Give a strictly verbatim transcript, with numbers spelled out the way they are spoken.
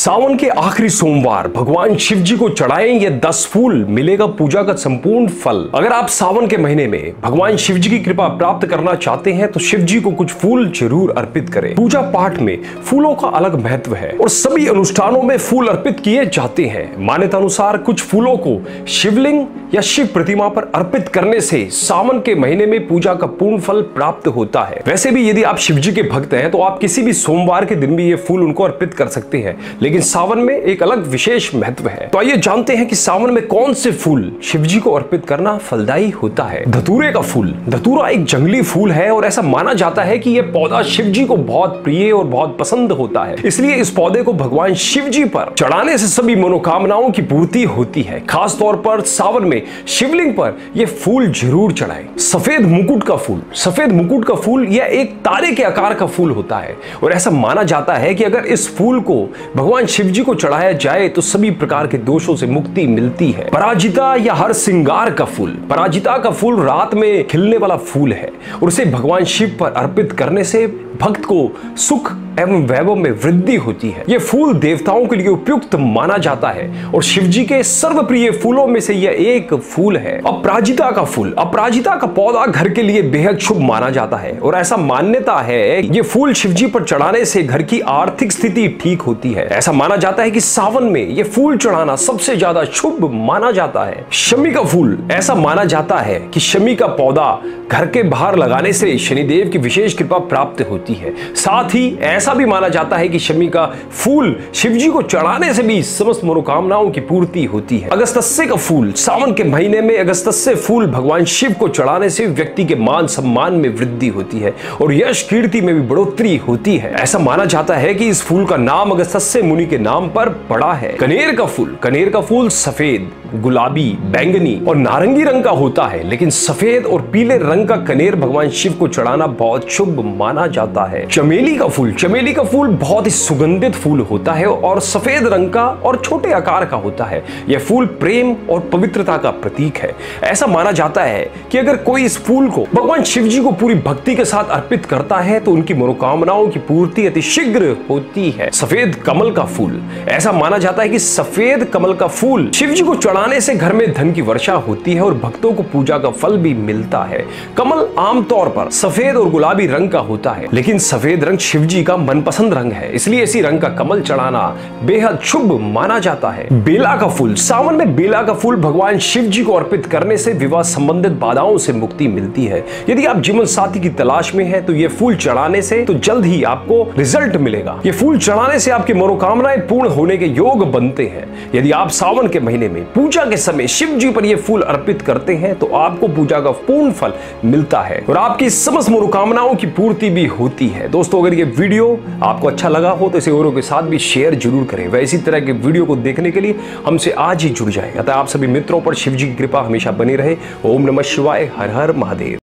सावन के आखिरी सोमवार भगवान शिव जी को चढ़ाएं ये दस फूल, मिलेगा पूजा का संपूर्ण फल। अगर आप सावन के महीने में भगवान शिव जी की कृपा प्राप्त करना चाहते हैं तो शिव जी को कुछ फूल जरूर अर्पित करें। पूजा पाठ में फूलों का अलग महत्व है और सभी अनुष्ठानों में फूल अर्पित किए जाते हैं। मान्यता अनुसार कुछ फूलों को शिवलिंग या शिव प्रतिमा पर अर्पित करने से सावन के महीने में पूजा का पूर्ण फल प्राप्त होता है। वैसे भी यदि आप शिव जी के भक्त हैं तो आप किसी भी सोमवार के दिन भी ये फूल उनको अर्पित कर सकते हैं, लेकिन सावन में एक अलग विशेष महत्व है। तो आइए जानते हैं कि सावन में कौन से फूल शिव जी को अर्पित करना फलदायी होता है। धतूरे का फूल। धतूरा एक जंगली फूल है और ऐसा माना जाता है कि यह पौधा शिव जी को बहुत प्रिय और बहुत पसंद होता है, इसलिए इस पौधे को भगवान शिव जी पर चढ़ाने से सभी मनोकामनाओं की पूर्ति होती है। खास तौर पर सावन में शिवलिंग पर यह फूल जरूर चढ़ाएं। सफेद मुकुट का फूल। सफेद मुकुट का फूल यह एक तारे के आकार का फूल होता है और ऐसा माना जाता है कि अगर इस फूल को भगवान शिव जी को चढ़ाया जाए तो सभी प्रकार के दोषों से मुक्ति मिलती है। पराजिता या हर श्रृंगार का फूल। पराजिता का फूल रात में खिलने वाला फूल है और उसे भगवान शिव पर अर्पित करने से भक्त को सुख एवं वैभव में वृद्धि होती है। यह फूल देवताओं के लिए उपयुक्त माना जाता है और शिव जी के सर्वप्रिय फूलों में से यह एक फूल है। अपराजिता का फूल। अपराजिता का पौधा घर के लिए बेहद शुभ माना जाता है और ऐसा मान्यता है यह फूल शिव जी पर चढ़ाने से घर की आर्थिक स्थिति ठीक होती है। ऐसा माना जाता है कि सावन में यह फूल चढ़ाना सबसे ज्यादा शुभ माना जाता है। शमी का फूल। ऐसा माना जाता है कि शमी का पौधा घर के बाहर लगाने से शनिदेव की विशेष कृपा प्राप्त होती है। साथ ही ऐसा भी माना जाता है कि शमी का फूल शिव जी को चढ़ाने से भी समस्त मनोकामनाओं की पूर्ति होती है। अगस्त्य का फूल। सावन के महीने में अगस्त्य फूल भगवान शिव को चढ़ाने से व्यक्ति के मान सम्मान में वृद्धि होती है और यश कीर्ति में भी बढ़ोतरी होती है। ऐसा माना जाता है कि इस फूल का नाम अगस्त्य मुनि के नाम पर पड़ा है। कनेर का फूल। कनेर का फूल सफेद, गुलाबी, बैंगनी और नारंगी रंग का होता है, लेकिन सफेद और पीले रंग का कनेर भगवान शिव को चढ़ाना बहुत शुभ माना जाता है। चमेली का फूल। चमेली का फूल बहुत ही सुगंधित फूल होता है और सफेद रंग का और छोटे आकार का होता है। यह फूल प्रेम और पवित्रता का प्रतीक है। ऐसा माना जाता है कि अगर कोई इस फूल को भगवान शिव जी को पूरी भक्ति के साथ अर्पित करता है तो उनकी मनोकामनाओं की पूर्ति अति शीघ्र होती है। सफेद कमल का फूल। ऐसा माना जाता है कि सफेद कमल का फूल शिव जी को चढ़ाने से घर में धन की वर्षा होती है और भक्तों को पूजा का फल भी मिलता है। कमल आमतौर पर सफेद और गुलाबी रंग का होता है, लेकिन सफेद रंग शिव जी का मनपसंद रंग है, इसलिए इसी रंग का कमल चढ़ाना बेहद शुभ माना जाता है। बेला का फूल। सावन में बेला का फूल भगवान शिव जी को अर्पित करने से विवाह संबंधित बाधाओं से मुक्ति मिलती है। यदि आप जीवन साथी की तलाश में हैं तो यह फूल चढ़ाने से तो जल्द ही आपको रिजल्ट मिलेगा। यह फूल चढ़ाने से आपकी मनोकामनाएं पूर्ण होने के योग बनते हैं। यदि आप सावन के महीने में पूजा के समय शिव जी पर यह फूल अर्पित करते हैं तो आपको पूजा का पूर्ण फल मिलता है और आपकी समस्त मनोकामनाओं की पूर्ति भी होती है। दोस्तों, अगर ये वीडियो आपको अच्छा लगा हो तो इसे औरों के साथ भी शेयर जरूर करें। वह इसी तरह के वीडियो को देखने के लिए हमसे आज ही जुड़ जाए। अतः आप सभी मित्रों पर शिव जी की कृपा हमेशा बनी रहे। ओम नमः शिवाय। हर हर महादेव।